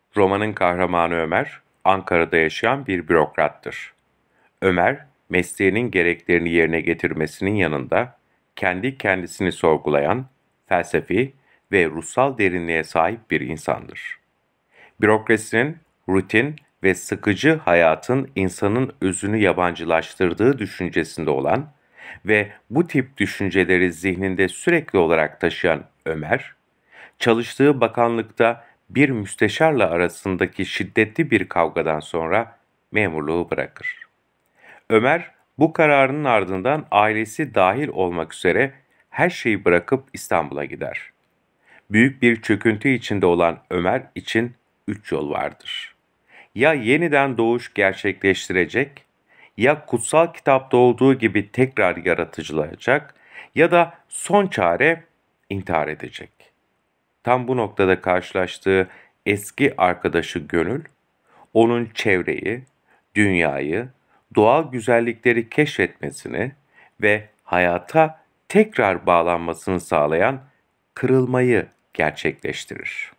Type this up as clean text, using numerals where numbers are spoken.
Romanın kahramanı Ömer, Ankara'da yaşayan bir bürokrattır. Ömer, mesleğinin gereklerini yerine getirmesinin yanında kendi kendisini sorgulayan, felsefi ve ruhsal derinliğe sahip bir insandır. Bürokrasinin, rutin ve sıkıcı hayatın insanın özünü yabancılaştırdığı düşüncesinde olan ve bu tip düşünceleri zihninde sürekli olarak taşıyan Ömer, çalıştığı bakanlıkta bir müsteşarla arasındaki şiddetli bir kavgadan sonra memurluğu bırakır. Ömer, bu kararının ardından ailesi dahil olmak üzere her şeyi bırakıp İstanbul'a gider. Büyük bir çöküntü içinde olan Ömer için üç yol vardır. Ya yeniden doğuş gerçekleştirecek, ya kutsal kitapta olduğu gibi tekrar yaratıcılayacak ya da son çare intihar edecek. Tam bu noktada karşılaştığı eski arkadaşı Gönül, onun çevreyi, dünyayı, doğal güzellikleri keşfetmesini ve hayata tekrar bağlanmasını sağlayan kırılmayı gerçekleştirir.